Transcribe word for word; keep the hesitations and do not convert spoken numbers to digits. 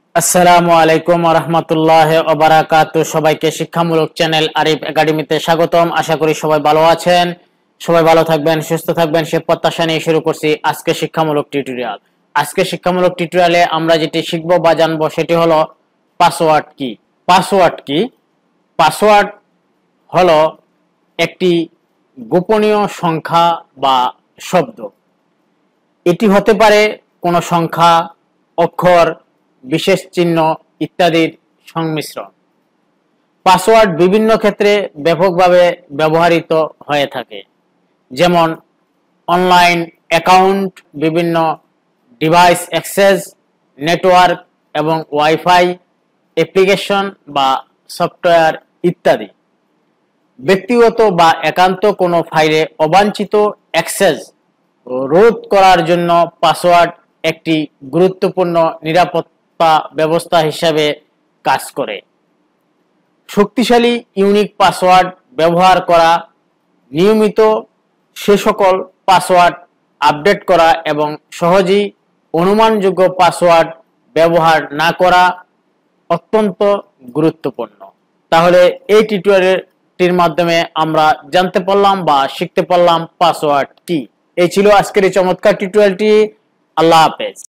আসসালামু আলাইকুম ওয়া রাহমাতুল্লাহি ওয়া বারাকাতুহু। সবাইকে শিক্ষামূলক চ্যানেল আরিফ একাডেমিতে স্বাগতম। আশা করি সবাই ভালো আছেন, সবাই ভালো থাকবেন, সুস্থ থাকবেন সে প্রত্যাশা নিয়ে শুরু করছি আজকে শিক্ষামূলক টিউটোরিয়াল। আজকে শিক্ষামূলক টিউটোরিয়ালে আমরা যেটি শিখব বা জানবো সেটি হলো পাসওয়ার্ড কি। পাসওয়ার্ড কি? পাসওয়ার্ড হলো একটি গোপনীয় সংখ্যা বা শব্দ। এটি হতে পারে কোনো সংখ্যা, অক্ষর, বিশেষ চিহ্ন ইত্যাদির সংমিশ্রণ। পাসওয়ার্ড বিভিন্ন ক্ষেত্রে ব্যাপকভাবে ব্যবহৃত হয়ে থাকে, যেমন অনলাইন অ্যাকাউন্ট, বিভিন্ন ডিভাইস অ্যাক্সেস, নেটওয়ার্ক এবং ওয়াইফাই, অ্যাপ্লিকেশন বা সফটওয়্যার ইত্যাদি। ব্যক্তিগত বা একান্ত কোনো ফাইলে অবাঞ্ছিত অ্যাক্সেস রোধ করার জন্য পাসওয়ার্ড একটি গুরুত্বপূর্ণ নিরাপত্তা ব্যবস্থা হিসাবে কাজ করে। শক্তিশালী ইউনিক পাসওয়ার্ড ব্যবহার করা, নিয়মিত সে সকল পাসওয়ার্ড আপডেট করা এবং সহজেই অনুমানযোগ্য পাসওয়ার্ড ব্যবহার না করা অত্যন্ত গুরুত্বপূর্ণ। তাহলে এই টিউটোরিয়ালটির মাধ্যমে আমরা জানতে পারলাম বা শিখতে পারলাম পাসওয়ার্ড কি। এই ছিল আজকের এই চমৎকার টিউটোরিয়ালটি। আল্লাহ হাফেজ।